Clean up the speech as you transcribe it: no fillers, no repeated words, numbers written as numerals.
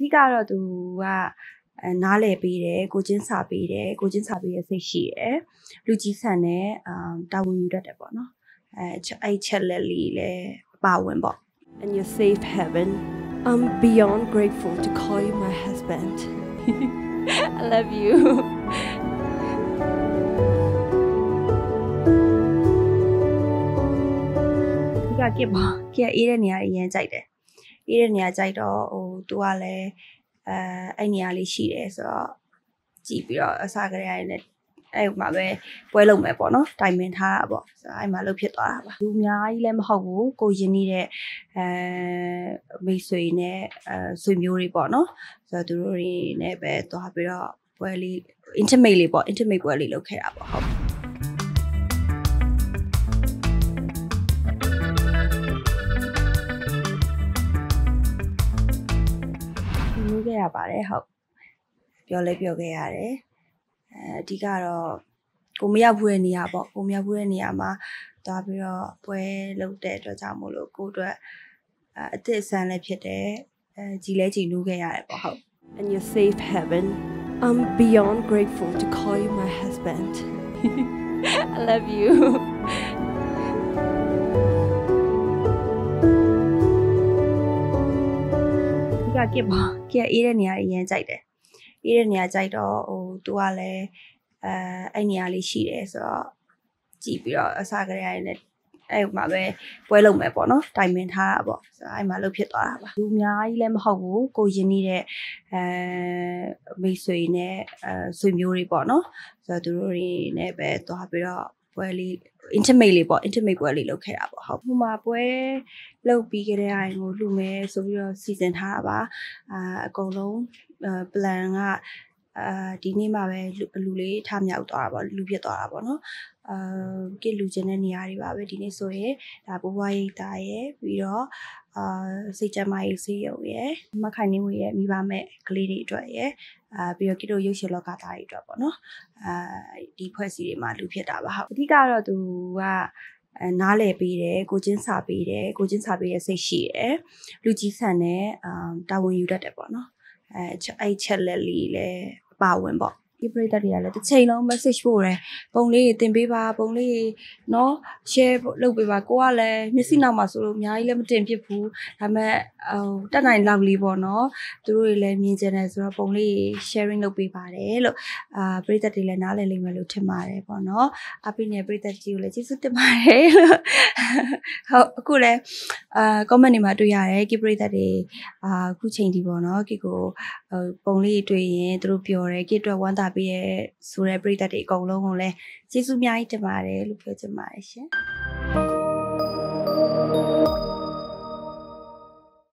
ဓိကတော့သူကနားလည်ပေးတယ်ကိုချင်းစာပေးတယ်ကိုချင်းစာပေးရစိတ်ရှိတယ်လူကြီးဆန်နဲ့တာဝန်ယူတတ်တယ်ပေါ့နော်အဲ့ချက်လက်လေးလည်းပါဝင်ပေါ့ And your safe haven. I'm beyond grateful to call you my husband. I love you. ဒီကကစ်ပေါ့ကစ်အေးတဲ့နေရာအရင်ကြိုက်တယ်အေးတဲ့နေရာကြိုက်တော့သူကလည်းအဲ့နေရာလေးရှိတယ်ဆိုတော့ကြည့်ပြီးတော့အစားကြရရင်လည်းအဲ့မှာပဲပွဲလုံးမယ်ပေါ့နော်တိုင်ပင်ထားတာပေါ့ဆိုတော့အဲ့မှာလှုပ်ဖြစ်သွားတာပါလူအများကြီးလည်းမဟုတ်ဘူးကိုရင်းနေတဲ့မိတ်ဆွေနဲ့ဆွေမျိုးတွေပေါ့နော်ဆိုတော့သူတို့တွေနဲ့ပဲသွားပြီးတော့ပွဲလေး intimate လေးပေါ့ intimate ပွဲလေးလုပ်ခဲ့တာပေါ့ဟုတ်လုပ်ခဲ့ရပါတယ်ဟုတ်ပြောခဲ့ရတယ်အဓိကတော့ကိုမရောက်ဘူးတဲ့နေရာပေါ့ကိုမရောက်ဘူးတဲ့နေရာမှာသွားပြီးတော့ပွဲလုပ်တဲ့အတွက်ကြောင့်မို့လို့ကိုအတွက်အသစ်အဆန်းလည်းဖြစ်တယ်ကြည်နူးခဲ့ရတယ်ပေါ့ဟုတ် And your safe haven. I'm beyond grateful to call you my husband. I love you. ဒီကကစ်ပေါ့ကစ်အေးတဲ့နေရာအရင်ကြိုက်တယ်အေးတဲ့နေရာကြိုက်တော့သူကလည်းအဲ့နေရာလေးရှိတယ်ဆိုတော့ကြည့်ပြီးတော့အစားကြရရင်လည်းအဲ့မှာပဲပွဲလုံးမယ်ပေါ့နော်တိုင်ပင်ထားတာပေါ့ဆိုတော့အဲ့မှာလှုပ်ဖြစ်သွားတာပါလူအများကြီးလည်းမဟုတ်ဘူးကိုရင်းနေတဲ့မိတ်ဆွေနဲ့ဆွေမျိုးတွေပေါ့နော်ဆိုတော့သူတို့တွေနဲ့ပဲသွားပြီးတော့ပွဲလေး intimate လေးပေါ့ intimate ပွဲလေးလုပ်ခဲ့တာပေါ့ဟုတ်ဟိုမှာပွဲလုပ်ပြီးကြတဲ့အိမ်ကိုလှူမယ်ဆိုပြီးတော့စီစဉ်ထားတာပါအကုန်လုံး plan ကဒီနေ့မှပဲလူလေးထမြောက်သွားတာပေါ့လူဖြစ်သွားတာပေါ့နော်ကစ်လူချင်းတဲ့နေရာတွေပါပဲဒီနေ့ဆိုရင်ဒါဘဝရိတ်သားရဲ့ပြီးတော့စိတ်ကြမ်းမာရေးဆေးရုံရဲ့မခိုင်နေဝင်ရဲ့မိဘမဲ့ကလေးတွေအတွက်ရဲ့ပြီးတော့ကစ်တို့ရုပ်ရှင်လောကသားတွေအတွက်ပေါ့နော်ဒီဖွဲ့စည်းတွေမှာလူဖြစ်တာပါဟုတ်အဓိကတော့သူကနားလည်ပေးတယ်ကိုချင်းစာပေးတယ်ကိုချင်းစာပေးရစိတ်ရှိတယ်လူကြီးဆန်နဲ့တာဝန်ယူတတ်တယ်ပေါ့နော်အဲ့ချက်လက်လေးလည်းပါဝင်ပေါ့ဒီပရိသတ်တွေကလည်းတစ်ချိန်လုံး message ပို့တယ်ပုံလေးတွေတင်ပေးပါပုံလေးတွေနော် share လုပ်ပေးပါကိုကလည်းမျက်စိနောက်မှာဆိုလို့အများကြီးလည်းမတင်ဖြစ်ဘူးဒါပေမဲ့တက်နိုင်လောက်လေးပေါ့နော်သူတို့တွေလည်းမြင်ကြတယ်ဆိုတော့ပုံလေး sharing လုပ်ပေးပါတယ်လို့ပရိသတ်တွေလည်းနားလည်လိမ့်မယ်လို့ထင်ပါတယ်ပေါ့နော်အပိနဲ့ပရိသတ်ကြီးကိုလည်းကျေးဇူးတင်ပါတယ်လို့ဟုတ်အခုလည်းcomment တွေမှာတွေ့ရတယ်ကိပရိသတ်တွေအခုချိန်ဒီပေါ့နော်ကိကိုပုံလေးတွေ့ရင်သူတို့ပြောတယ်ကိအတွက်ဝမ်းသာပေးရဲဆိုတဲ့ပရိသတ်တွေအကုန်လုံးကိုလည်းကျေးဇူးအများကြီးတင်ပါတယ်လို့ပြောချင်ပါတယ်ရှင်